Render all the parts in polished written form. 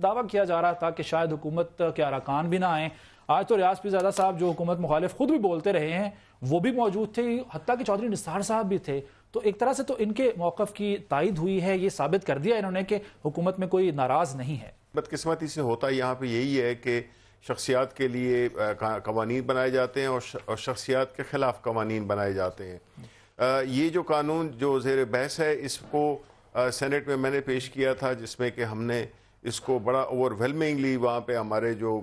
دعویٰ کیا جا رہا تھا کہ شاید حکومت کے اراکان بھی نہ آئیں. آج تو ریاض پیر زادہ صاحب جو حکومت مخالف خود بھی بولتے رہے ہیں وہ بھی موجود تھے, حتیٰ کہ چودھری نثار صاحب بھی تھے. تو ایک طرح سے تو ان کے موقف کی تائید ہوئی ہے, یہ ثابت کر دیا انہوں نے کہ حکومت میں کوئی ناراض نہیں ہے. بدقسمتی سے ہوتا یہاں پہ یہی ہے کہ شخصیات کے لیے قوانین بنائے جاتے ہیں اور شخصیات کے خلاف قوانین بنائے جاتے ہیں. یہ جو قانون جو زیر بحث ہے اس کو سینٹ میں نے پیش کیا تھا, جس میں کہ ہم نے اس کو بڑا اوور ویلمنگلی وہاں پہ ہمارے جو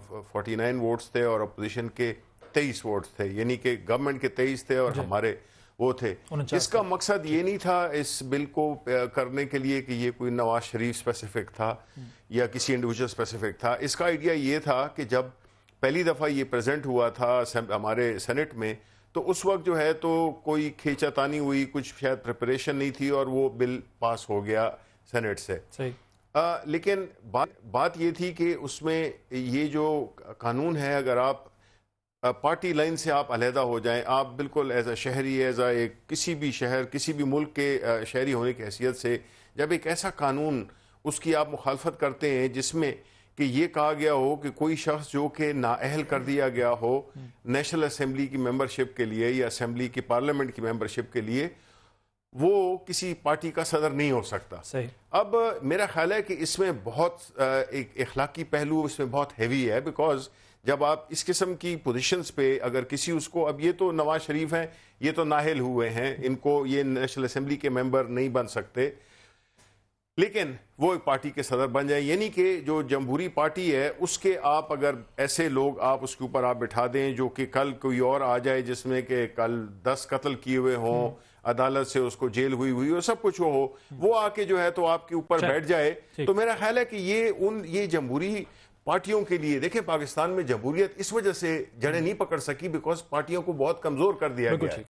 49 ووٹس تھے اور اپوزیشن کے 23 ووٹس تھے, یعنی کہ گورنمنٹ کے 23 تھے اور ہمارے وہ تھے. اس کا مقصد یہ نہیں تھا اس بل کو کرنے کے لیے کہ یہ کوئی نواز شریف اسپیسیفک تھا یا کسی انڈیویجول اسپیسیفک تھا. اس کا آئیڈیا یہ تھا کہ جب پہلی دفعہ یہ پریزنٹ ہوا تھا ہمارے سینٹ میں تو اس وقت جو ہے تو کوئی کھینچا تانی ہوئی, کچھ شاید پریپریشن نہیں تھی اور وہ بل پاس ہو گیا سینٹ سے. لیکن بات یہ تھی کہ اس میں یہ جو قانون ہے, اگر آپ پارٹی لائن سے آپ علیحدہ ہو جائیں, آپ بالکل ایز اے شہری, ایز اے کسی بھی شہر, کسی بھی ملک کے شہری ہونے کی حیثیت سے جب ایک ایسا قانون اس کی آپ مخالفت کرتے ہیں جس میں کہ یہ کہا گیا ہو کہ کوئی شخص جو کہ نااہل کر دیا گیا ہو نیشنل اسمبلی کی ممبرشپ کے لیے یا اسمبلی کی پارلیمنٹ کی ممبرشپ کے لیے, وہ کسی پارٹی کا صدر نہیں ہو سکتا. اب میرا خیال ہے کہ اس میں بہت ایک اخلاقی پہلو اس میں بہت ہیوی ہے, بیکاز جب آپ اس قسم کی پوزیشنز پہ اگر کسی اس کو, اب یہ تو نواز شریف ہیں, یہ تو نااہل ہوئے ہیں, ان کو یہ نیشنل اسمبلی کے ممبر نہیں بن سکتے, لیکن وہ ایک پارٹی کے صدر بن جائیں, یعنی کہ جو جمہوری پارٹی ہے اس کے آپ اگر ایسے لوگ آپ اس کے اوپر آپ بٹھا دیں جو کہ کل کوئی اور آ جائے جس میں کہ کل 10 قتل کیے ہوئے ہوں, عدالت سے اس کو جیل ہوئی ہو, سب کچھ ہو, وہ آ کے جو ہے تو آپ کے اوپر بیٹھ جائے, تو میرا خیال ہے کہ یہ جمہوری پارٹیوں کے لیے, دیکھیں پاکستان میں جمہوریت اس وجہ سے جڑیں نہیں پکڑ سکی بیکاز پارٹیوں کو بہت کمزور کر دیا گیا ہے.